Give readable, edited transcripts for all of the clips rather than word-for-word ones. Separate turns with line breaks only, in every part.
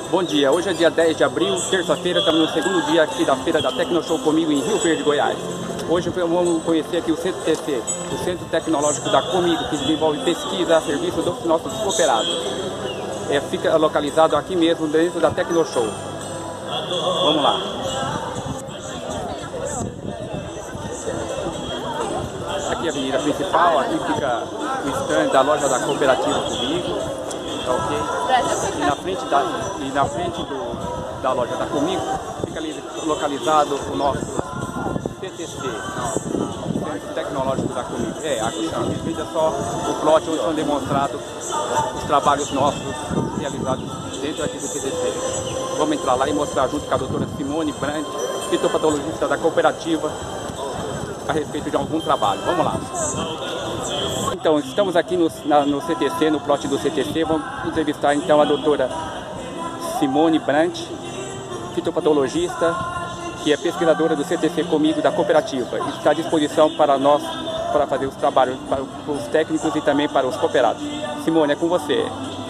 Bom dia, hoje é dia 10 de abril, terça-feira, estamos no segundo dia aqui da feira da Tecnoshow comigo em Rio Verde, Goiás. Hoje vamos conhecer aqui o CTC, o Centro Tecnológico da Comigo, que desenvolve pesquisa a serviço dos nossos cooperados. Fica localizado aqui mesmo dentro da Tecnoshow. Vamos lá. Aqui é a avenida principal, aqui fica o stand da loja da cooperativa Comigo. Tá, ok? E na frente da loja da Comigo fica ali localizado o nosso CTC, o Centro Tecnológico da Comigo. Aqui veja só o plot onde são demonstrados os trabalhos nossos realizados dentro aqui do CTC. Vamos entrar lá e mostrar junto com a doutora Simone Brand, fitopatologista da cooperativa, a respeito de algum trabalho. Vamos lá. Então, estamos aqui no CTC, no plot do CTC. Vamos entrevistar então a doutora Simone Brand, fitopatologista, que é pesquisadora do CTC Comigo da cooperativa. E está à disposição para nós, para fazer os trabalhos para os técnicos e também para os cooperados. Simone, é com você.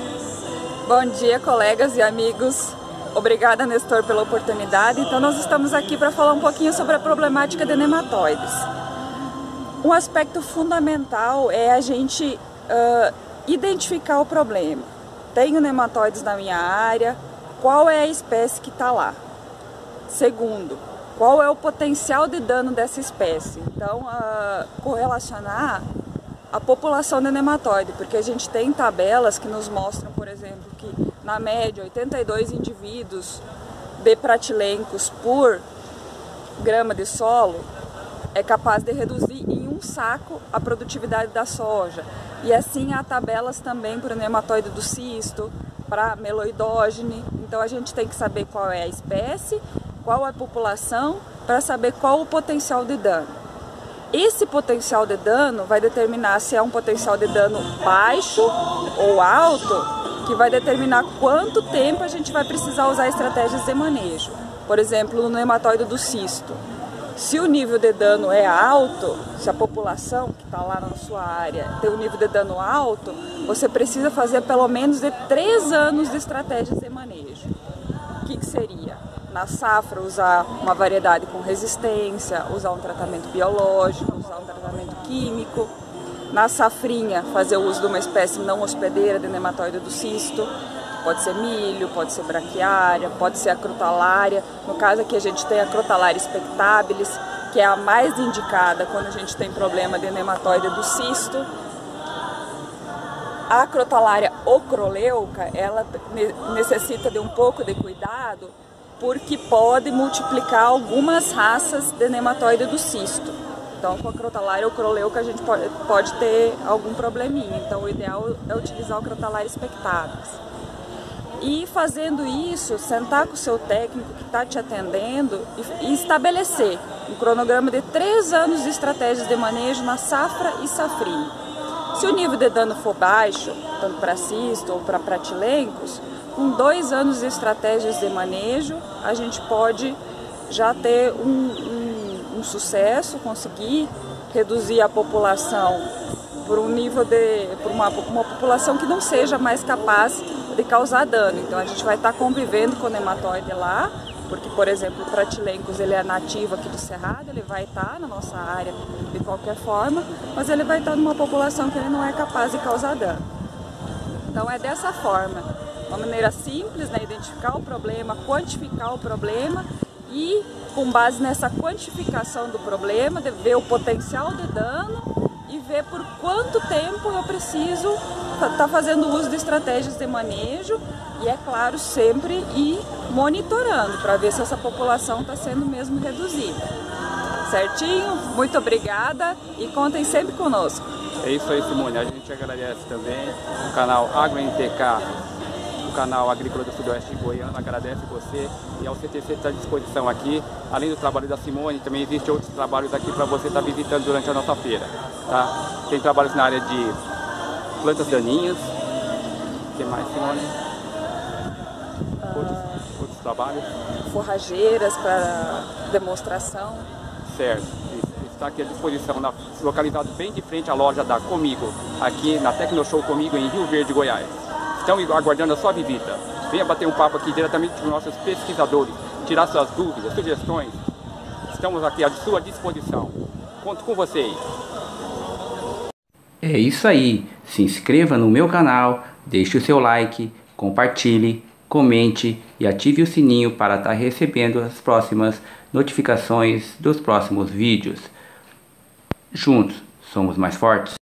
Bom dia, colegas e amigos. Obrigada, Nestor, pela oportunidade. Então, nós estamos aqui para falar um pouquinho sobre a problemática de nematóides. Um aspecto fundamental é a gente identificar o problema. Tenho nematóides na minha área, qual é a espécie que está lá? Segundo, qual é o potencial de dano dessa espécie? Então, correlacionar a população de nematóide, porque a gente tem tabelas que nos mostram, por exemplo, que na média 82 indivíduos de pratilencos por grama de solo é capaz de reduzir em um saco a produtividade da soja. E assim há tabelas também para o nematóide do cisto, para meloidógene. Então a gente tem que saber qual é a espécie, qual é a população, para saber qual o potencial de dano. Esse potencial de dano vai determinar se é um potencial de dano baixo ou alto, que vai determinar quanto tempo a gente vai precisar usar estratégias de manejo. Por exemplo, no nematóide do cisto. Se o nível de dano é alto, se a população que está lá na sua área tem um nível de dano alto, você precisa fazer pelo menos de 3 anos de estratégias de manejo. O que seria? Na safra, usar uma variedade com resistência, usar um tratamento biológico, usar um tratamento químico. Na safrinha, fazer o uso de uma espécie não hospedeira de nematóide do cisto. Pode ser milho, pode ser braquiária, pode ser a crotalária. No caso aqui a gente tem a crotalária spectabilis, que é a mais indicada quando a gente tem problema de nematóide do cisto. A crotalária ocroleuca, ela necessita de um pouco de cuidado, porque pode multiplicar algumas raças de nematóide do cisto. Então, com a crotalária ocroleuca a gente pode ter algum probleminha. Então, o ideal é utilizar o crotalária spectabilis. E fazendo isso, sentar com o seu técnico que está te atendendo e estabelecer um cronograma de 3 anos de estratégias de manejo na safra e safrinha. Se o nível de dano for baixo, tanto para cisto ou para pratilencos, com 2 anos de estratégias de manejo, a gente pode já ter um sucesso, conseguir reduzir a população por um nível por uma população que não seja mais capaz de causar dano. Então a gente vai estar convivendo com o nematóide lá, porque, por exemplo, o pratilencos ele é nativo aqui do Cerrado, ele vai estar na nossa área de qualquer forma, mas ele vai estar numa população que ele não é capaz de causar dano. Então é dessa forma, uma maneira simples, né, identificar o problema, quantificar o problema e, com base nessa quantificação do problema, de ver o potencial de dano e ver por quanto tempo eu preciso estar fazendo uso de estratégias de manejo e, é claro, sempre ir monitorando para ver se essa população está sendo mesmo reduzida. Certinho? Muito obrigada e contem sempre conosco.
É isso aí, Simone. A gente agradece também o canal AgroNTK, o canal Agrícola do Sudoeste de Goiânia, agradece você e ao CTC está à disposição aqui. Além do trabalho da Simone, também existem outros trabalhos aqui para você estar visitando durante a nossa feira. Tá? Tem trabalhos na área de plantas daninhas. O que mais, Simone? Outros trabalhos?
Forrageiras para demonstração.
Certo. Está aqui à disposição, localizado bem de frente à loja da Comigo, aqui na Tecnoshow Comigo em Rio Verde, Goiás. Estão aguardando a sua visita. venha bater um papo aqui diretamente com nossos pesquisadores, tirar suas dúvidas, sugestões. Estamos aqui à sua disposição. Conto com vocês.
É isso aí. Se inscreva no meu canal, deixe o seu like, compartilhe, comente e ative o sininho para estar recebendo as próximas notificações dos próximos vídeos. Juntos somos mais fortes.